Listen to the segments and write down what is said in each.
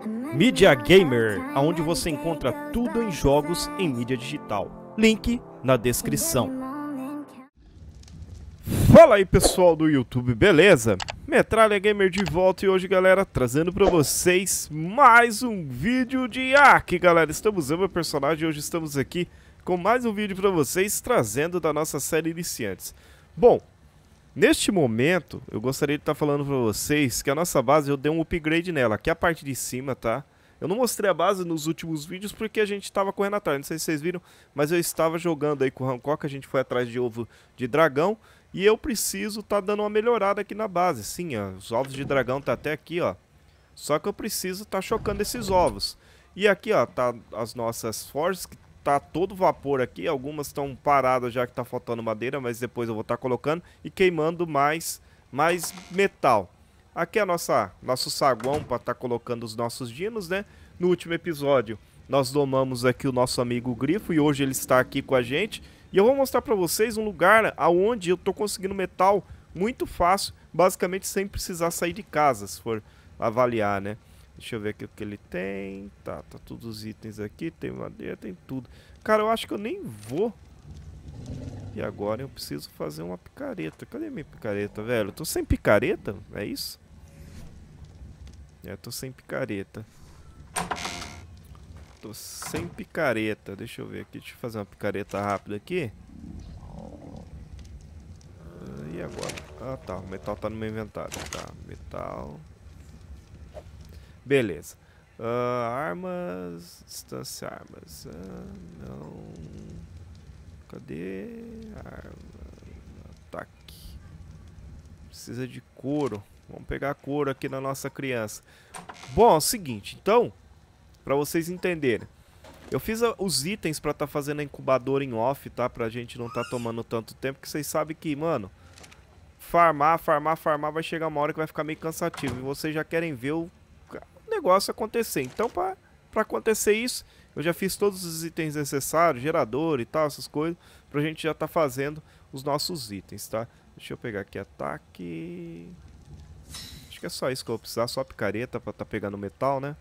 Mídia Gamer, onde você encontra tudo em jogos em mídia digital. Link na descrição. Fala aí pessoal do YouTube, beleza? Metralha Gamer de volta e hoje, galera, trazendo pra vocês mais um vídeo de Ark, galera. Estamos eu, meu personagem, e hoje estamos aqui com mais um vídeo pra vocês, trazendo da nossa série Iniciantes. Bom, neste momento, eu gostaria de estar falando pra vocês que a nossa base, eu dei um upgrade nela. Aqui é a parte de cima, tá? Eu não mostrei a base nos últimos vídeos porque a gente estava correndo atrás. Não sei se vocês viram, mas eu estava jogando aí com o Hancock. A gente foi atrás de ovo de dragão. E eu preciso estar dando uma melhorada aqui na base. Sim, ó, os ovos de dragão tá até aqui, ó. Só que eu preciso estar chocando esses ovos. E aqui, ó, tá as nossas forjas, que tá todo vapor aqui. Algumas estão paradas já que tá faltando madeira, mas depois eu vou estar colocando e queimando mais metal. Aqui é nosso saguão para estar colocando os nossos dinos, né? No último episódio nós domamos aqui o nosso amigo Grifo e hoje ele está aqui com a gente. E eu vou mostrar para vocês um lugar aonde eu tô conseguindo metal muito fácil, basicamente sem precisar sair de casa, se for avaliar, né? Deixa eu ver aqui o que ele tem. Tá todos os itens aqui, tem madeira, tem tudo. Cara, eu acho que eu nem vou. E agora eu preciso fazer uma picareta. Cadê minha picareta, velho? Eu tô sem picareta, é isso? Tô sem picareta. Tô sem picareta. Deixa eu ver aqui. Deixa eu fazer uma picareta rápida aqui. E agora? Ah, tá. O metal tá no meu inventário. Tá, metal. Beleza. Armas. Distância armas. Não. Cadê? Arma. Ataque. Precisa de couro. Vamos pegar couro aqui na nossa criança. Bom, é o seguinte, então, pra vocês entenderem, eu fiz os itens pra tá fazendo a incubadora em off, tá? Pra gente não tá tomando tanto tempo, que vocês sabem que, mano, farmar, vai chegar uma hora que vai ficar meio cansativo. E vocês já querem ver o negócio acontecer. Então, pra acontecer isso, eu já fiz todos os itens necessários, gerador e tal, essas coisas, pra gente já tá fazendo os nossos itens, tá? Deixa eu pegar aqui ataque. Acho que é só isso que eu vou precisar, só a picareta pra tá pegando metal, né?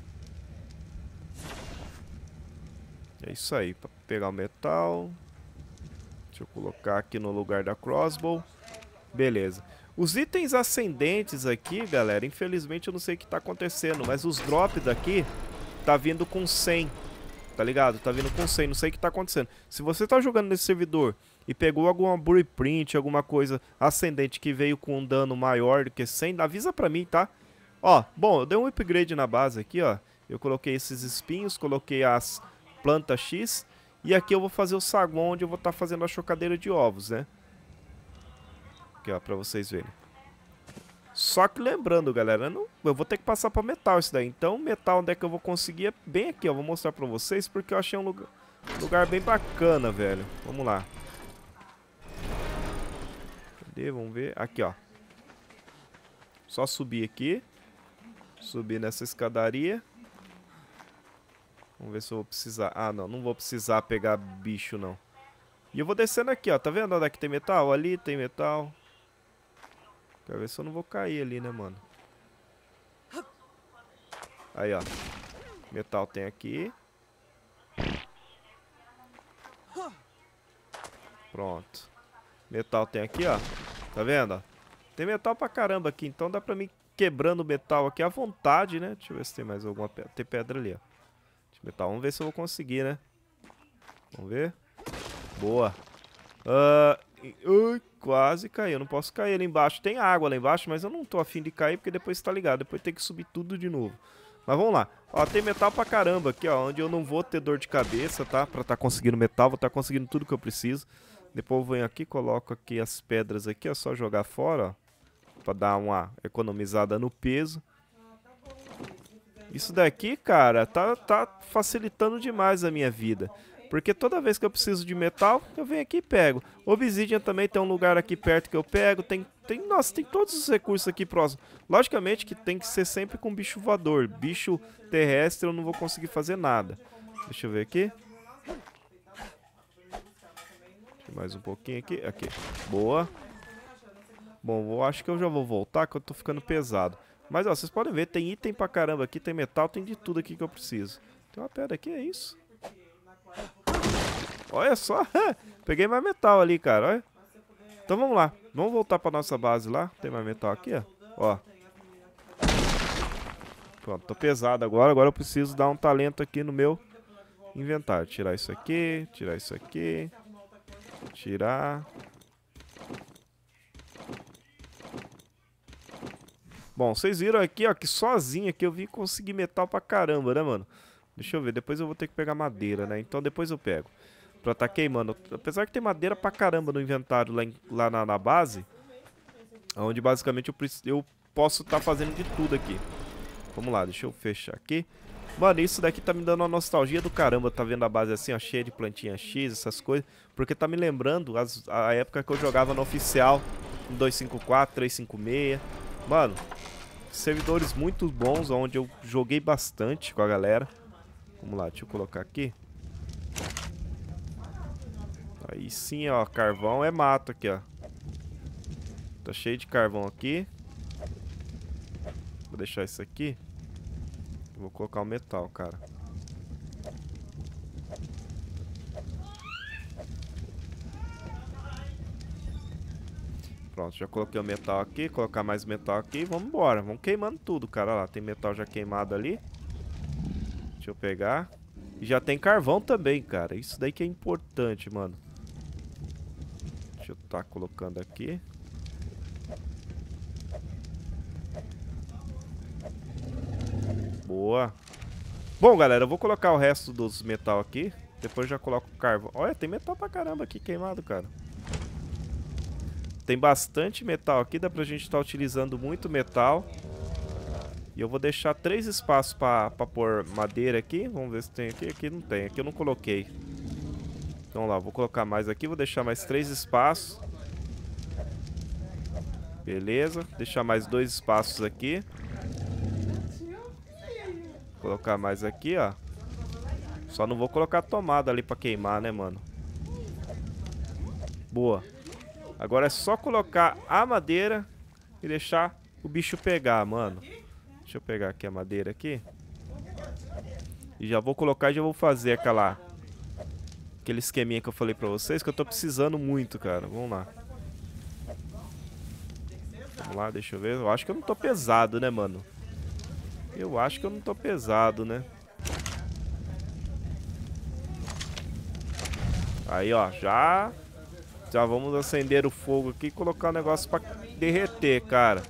É isso aí, pra pegar o metal. Deixa eu colocar aqui no lugar da crossbow. Beleza. Os itens ascendentes aqui, galera, infelizmente eu não sei o que tá acontecendo, mas os drops daqui tá vindo com 100, tá ligado? Tá vindo com 100, não sei o que tá acontecendo. Se você tá jogando nesse servidor e pegou alguma blueprint, alguma coisa ascendente que veio com um dano maior do que 100, avisa pra mim, tá? Ó, bom, eu dei um upgrade na base aqui, ó. Eu coloquei esses espinhos, coloquei as plantas X. E aqui eu vou fazer o saguão onde eu vou estar fazendo a chocadeira de ovos, né? Aqui, ó, pra vocês verem. Só que lembrando, galera, eu vou ter que passar pra metal isso daí. Então, metal onde é que eu vou conseguir é bem aqui, ó. Vou mostrar pra vocês porque eu achei um lugar bem bacana, velho. Vamos lá. Cadê? Vamos ver. Aqui, ó. Só subir aqui. Subir nessa escadaria. Vamos ver se eu vou precisar. Ah, não vou precisar pegar bicho, não. E eu vou descendo aqui, ó. Tá vendo onde é que tem metal? Ali tem metal. Quero ver se eu não vou cair ali, né, mano? Aí, ó. Metal tem aqui. Pronto. Metal tem aqui, ó. Tá vendo, ó? Tem metal pra caramba aqui, então dá pra mim quebrando metal aqui à vontade, né? Deixa eu ver se tem mais alguma pedra. Tem pedra ali, ó. Metal. Vamos ver se eu vou conseguir, né? Vamos ver. Boa. Quase caiu. Eu não posso cair ali embaixo. Tem água lá embaixo, mas eu não tô afim de cair porque depois tá ligado. Depois tem que subir tudo de novo. Mas vamos lá. Ó, tem metal pra caramba aqui, ó. Onde eu não vou ter dor de cabeça, tá? Pra tá conseguindo metal. Vou tá conseguindo tudo que eu preciso. Depois eu venho aqui, coloco aqui as pedras aqui. É só jogar fora, ó. Pra dar uma economizada no peso. Isso daqui, cara, tá facilitando demais a minha vida. Porque toda vez que eu preciso de metal, eu venho aqui e pego. Obsidian também tem um lugar aqui perto que eu pego. Nossa, tem todos os recursos aqui próximos. Logicamente que tem que ser sempre com bicho voador. Bicho terrestre eu não vou conseguir fazer nada. Deixa eu ver aqui. Mais um pouquinho aqui. Aqui. Boa. Bom, eu acho que eu já vou voltar, que eu tô ficando pesado. Mas, ó, vocês podem ver, tem item pra caramba aqui, tem metal, tem de tudo aqui que eu preciso. Tem uma pedra aqui, é isso. Olha só, peguei mais metal ali, cara, olha. Então vamos lá, vamos voltar pra nossa base lá. Tem mais metal aqui, ó. Pronto, tô pesado agora eu preciso dar um talento aqui no meu inventário. Tirar isso aqui, tirar isso aqui. Tirar. Bom, vocês viram aqui, ó, que sozinho aqui eu vim conseguir metal pra caramba, né, mano? Deixa eu ver, depois eu vou ter que pegar madeira, né? Então depois eu pego. Pra tá queimando. Apesar que tem madeira pra caramba no inventário lá na base. Onde basicamente eu posso tá fazendo de tudo aqui. Vamos lá, deixa eu fechar aqui. Mano, isso daqui tá me dando uma nostalgia do caramba. Tá vendo a base assim, ó, cheia de plantinha X, essas coisas. Porque tá me lembrando a época que eu jogava no oficial. 254, 356. Mano, servidores muito bons, onde eu joguei bastante com a galera. Vamos lá, deixa eu colocar aqui. Aí sim, ó, carvão é mato aqui, ó. Tá cheio de carvão aqui. Vou deixar isso aqui. Vou colocar o metal, cara. Pronto, já coloquei o metal aqui. Colocar mais metal aqui. Vamos embora. Vamos queimando tudo, cara. Olha lá, tem metal já queimado ali. Deixa eu pegar. E já tem carvão também, cara. Isso daí que é importante, mano. Deixa eu estar colocando aqui. Boa. Bom, galera, eu vou colocar o resto dos metal aqui. Depois já coloco o carvão. Olha, tem metal pra caramba aqui queimado, cara. Tem bastante metal aqui. Dá pra gente estar utilizando muito metal. E eu vou deixar 3 espaços pra pôr madeira aqui. Vamos ver se tem aqui. Aqui não tem. Aqui eu não coloquei. Então lá, vou colocar mais aqui. Vou deixar mais 3 espaços. Beleza. Deixar mais 2 espaços aqui. Colocar mais aqui, ó. Só não vou colocar tomada ali pra queimar, né, mano? Boa. Agora é só colocar a madeira e deixar o bicho pegar, mano. Deixa eu pegar aqui a madeira aqui. E já vou colocar e já vou fazer aquele esqueminha que eu falei pra vocês, que eu tô precisando muito, cara. Vamos lá. Vamos lá, deixa eu ver. Eu acho que eu não tô pesado, né, mano? Eu acho que eu não tô pesado, né? Aí, ó, já vamos acender o fogo aqui e colocar o negócio pra derreter, cara.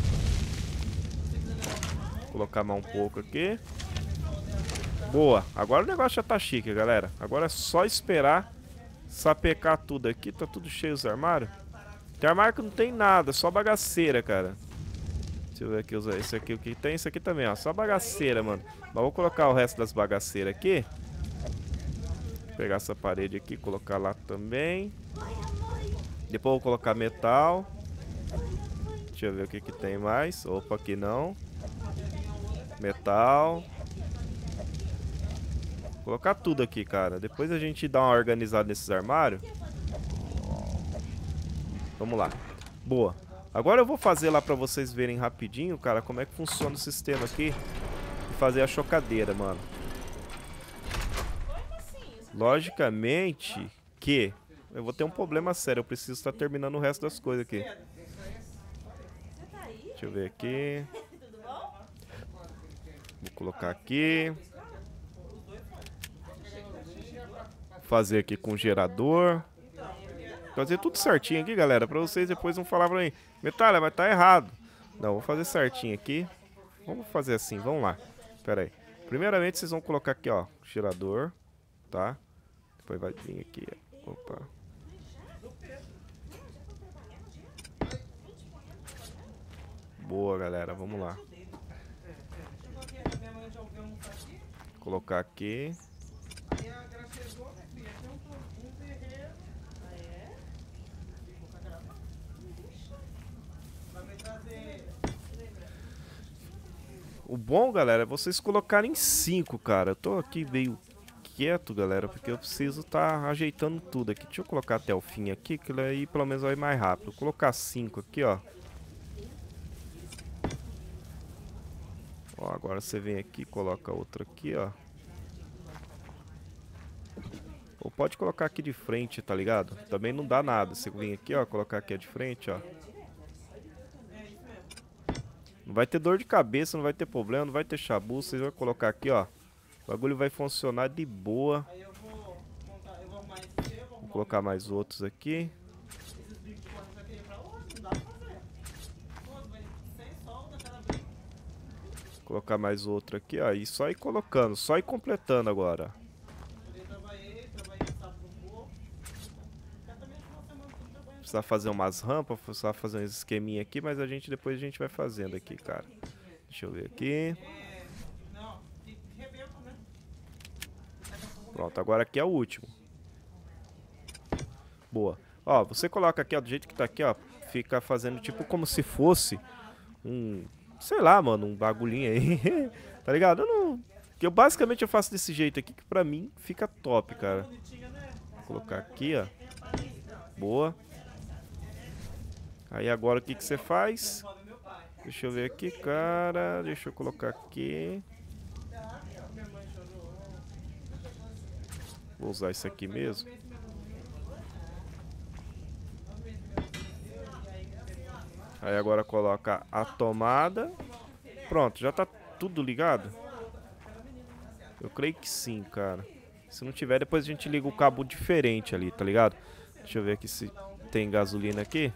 Vou colocar mais um pouco aqui. Boa, agora o negócio já tá chique, galera. Agora é só esperar sapecar tudo aqui. Tá tudo cheio os armários. Tem armário que não tem nada, só bagaceira, cara. Deixa eu ver aqui, esse aqui o que tem, esse aqui também, ó, só bagaceira, mano. Mas vou colocar o resto das bagaceiras aqui. Vou pegar essa parede aqui, colocar lá também. Depois vou colocar metal. Deixa eu ver o que tem mais. Opa, aqui não. Metal. Vou colocar tudo aqui, cara. Depois a gente dá uma organizada nesses armários. Vamos lá. Boa. Agora eu vou fazer lá pra vocês verem rapidinho, cara, como é que funciona o sistema aqui. E fazer a chocadeira, mano. Logicamente que eu vou ter um problema sério. Eu preciso estar terminando o resto das coisas aqui. Deixa eu ver aqui. Vou colocar aqui. Fazer aqui com o gerador. Fazer tudo certinho aqui, galera, pra vocês depois não falar pra mim: Metralha, mas tá errado. Não, vou fazer certinho aqui. Vamos fazer assim, vamos lá. Pera aí. Primeiramente vocês vão colocar aqui, ó, gerador, tá? Depois vai vir aqui, opa. Boa, galera, vamos lá. Colocar aqui. O bom, galera, é vocês colocarem 5, cara. Eu tô aqui meio quieto, galera, porque eu preciso tá ajeitando tudo aqui. Deixa eu colocar até o fim aqui, que aí pelo menos vai mais rápido. Vou colocar 5 aqui, ó. Ó, agora você vem aqui, coloca outra aqui, ó. Ou pode colocar aqui de frente, tá ligado? Também não dá nada. Você vem aqui, ó, colocar aqui de frente, ó. Não vai ter dor de cabeça, não vai ter problema, não vai ter chabu. Vocês vão colocar aqui, ó. O bagulho vai funcionar de boa. Vou colocar mais outros aqui. Colocar mais outro aqui, ó. E só ir colocando, só ir completando agora. Precisar fazer umas rampas, precisar fazer um esqueminha aqui, mas depois a gente vai fazendo aqui, cara. Deixa eu ver aqui. Pronto, agora aqui é o último. Boa. Ó, você coloca aqui, ó, do jeito que tá aqui, ó. Fica fazendo tipo como se fosse um... Sei lá, mano, um bagulhinho aí. Tá ligado? Eu basicamente eu faço desse jeito aqui, que pra mim fica top, cara. Vou colocar aqui, ó. Boa. Aí agora o que você faz? Deixa eu ver aqui, cara. Deixa eu colocar aqui. Vou usar isso aqui mesmo. Aí agora coloca a tomada. Pronto, já tá tudo ligado? Eu creio que sim, cara. Se não tiver, depois a gente liga o cabo diferente ali, tá ligado? Deixa eu ver aqui se tem gasolina aqui.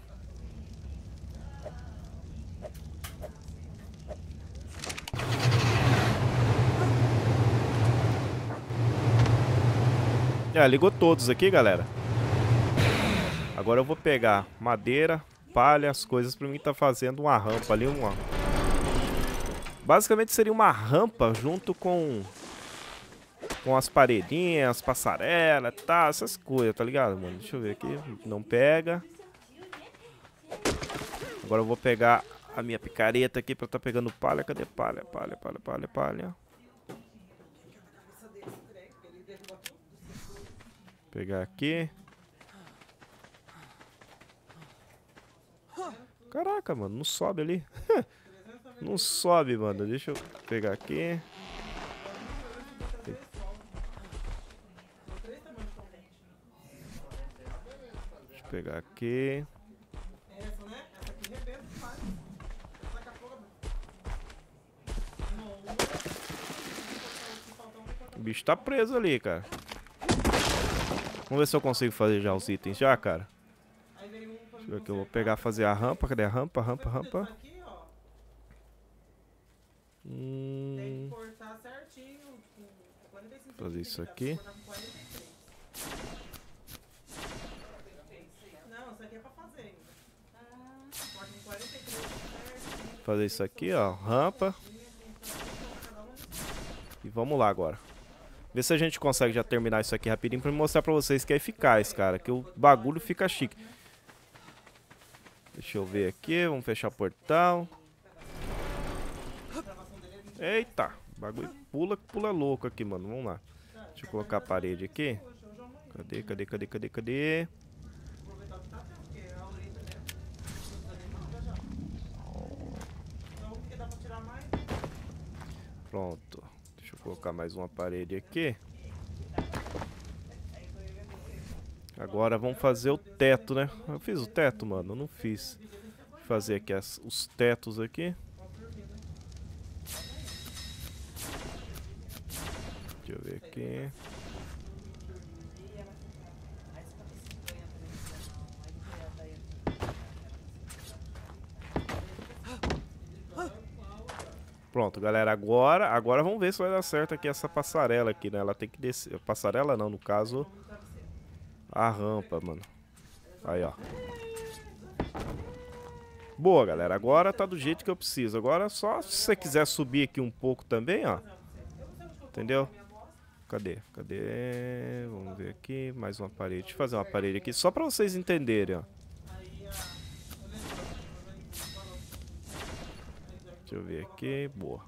Ligou todos aqui, galera. Agora eu vou pegar madeira, palha, as coisas pra mim tá fazendo uma rampa ali, basicamente seria uma rampa junto com as paredinhas, as passarelas, tá, essas coisas, tá ligado, mano? Deixa eu ver aqui, não pega. Agora eu vou pegar a minha picareta aqui pra tá pegando palha. Cadê palha? Palha. Pegar aqui. Caraca, mano, não sobe ali. Não sobe, mano. Deixa eu pegar aqui. Deixa eu pegar aqui. O bicho tá preso ali, cara. Vamos ver se eu consigo fazer já os itens já, cara. Deixa eu ver que eu vou pegar, fazer a rampa. Cadê a rampa? Rampa. Fazer isso aqui. Fazer isso aqui, ó. Rampa. E vamos lá agora. Ver se a gente consegue já terminar isso aqui rapidinho pra mostrar pra vocês que é eficaz, cara. Que o bagulho fica chique. Deixa eu ver aqui. Vamos fechar o portal. Eita. O bagulho pula louco aqui, mano. Vamos lá. Deixa eu colocar a parede aqui. Cadê? Pronto. Deixa eu colocar mais uma parede aqui. Agora vamos fazer o teto, né? Eu fiz o teto, mano? Eu não fiz. Vou fazer aqui os tetos aqui. Deixa eu ver aqui. Pronto, galera, agora vamos ver se vai dar certo aqui essa passarela aqui, né? Ela tem que descer, passarela não, no caso, a rampa, mano. Aí, ó. Boa, galera, agora tá do jeito que eu preciso. Agora só se você quiser subir aqui um pouco também, ó. Entendeu? Cadê? Vamos ver aqui, mais uma parede. Deixa eu fazer uma parede aqui, só pra vocês entenderem, ó. Deixa eu ver aqui, boa.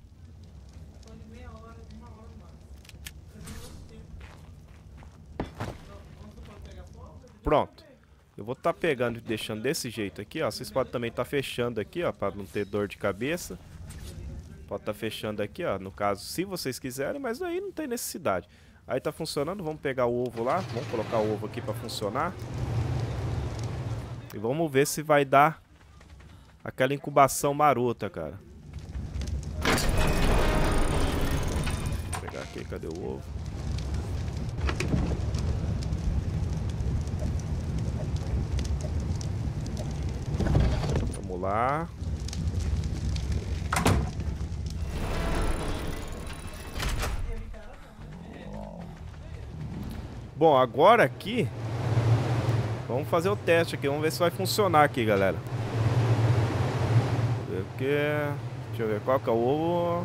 Pronto. Eu vou estar pegando e deixando desse jeito aqui, ó. Vocês podem também estar fechando aqui, ó, para não ter dor de cabeça. Pode estar fechando aqui, ó, no caso, se vocês quiserem, mas aí não tem necessidade. Aí tá funcionando, vamos pegar o ovo lá, vamos colocar o ovo aqui pra funcionar. E vamos ver se vai dar aquela incubação marota, cara. Vou pegar aqui, cadê o ovo? Vamos lá. Bom, agora aqui vamos fazer o teste aqui, vamos ver se vai funcionar aqui, galera. Deixa eu ver qual que é o ovo.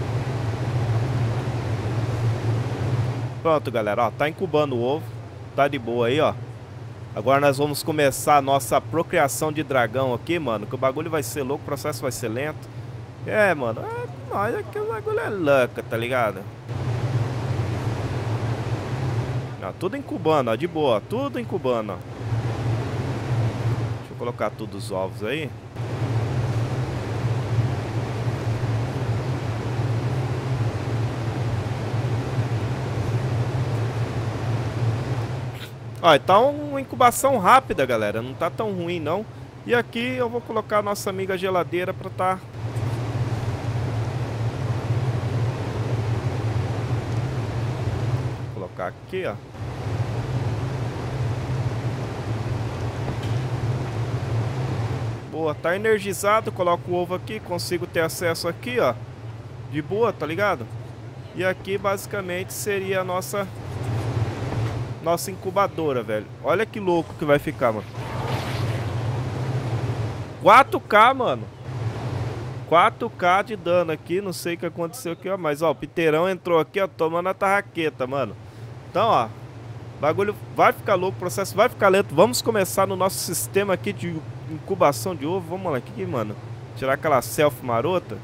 Pronto, galera, ó, tá incubando o ovo. Tá de boa aí, ó. Agora nós vamos começar a nossa procriação de dragão aqui, mano. Que o bagulho vai ser louco, o processo vai ser lento. É, mano, nós aqui o bagulho é louco, tá ligado? Ó, tudo incubando, ó, de boa, tudo incubando, ó. Deixa eu colocar todos os ovos aí. Ó, tá uma incubação rápida, galera, não tá tão ruim não. E aqui eu vou colocar a nossa amiga geladeira pra tá... Vou colocar aqui, ó. Boa, tá energizado, coloco o ovo aqui, consigo ter acesso aqui, ó. De boa, tá ligado? E aqui basicamente seria a nossa incubadora, velho. Olha que louco que vai ficar, mano. 4K, mano. 4K de dano aqui, não sei o que aconteceu aqui, ó. Mas, ó, o piteirão entrou aqui, ó, tomando a tarraqueta, mano. Então, ó, o bagulho vai ficar louco, o processo vai ficar lento. Vamos começar no nosso sistema aqui de incubação de ovo. Vamos lá, aqui, mano. Tirar aquela selfie marota.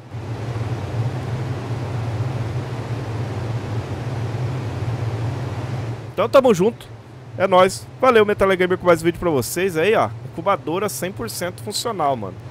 Então tamo junto. É nóis. Valeu, Metal Gamer, com mais vídeo pra vocês aí, ó. Incubadora 100% funcional, mano.